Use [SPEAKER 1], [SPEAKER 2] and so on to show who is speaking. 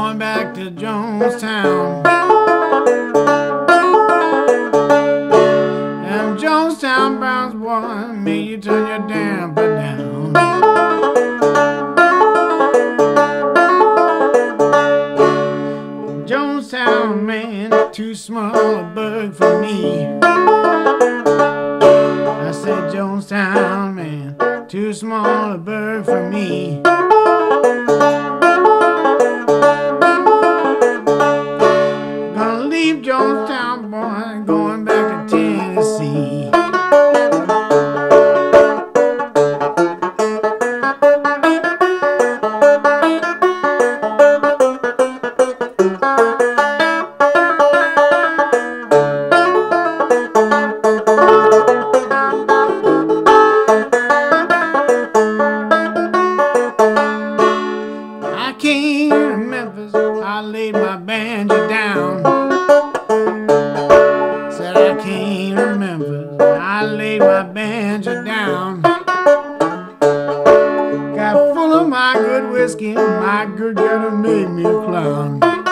[SPEAKER 1] going back to Jonestown. And Jonestown Browns one made you turn your damper down. Jonestown man, too small a bird for me. I said Jonestown man, too small a bird for me. Gonna leave Jonestown, boy, going back to Tennessee. I came to Memphis, I laid my banjo down. Said I came to Memphis, I laid my banjo down. Got full of my good whiskey, my good girl made me a clown.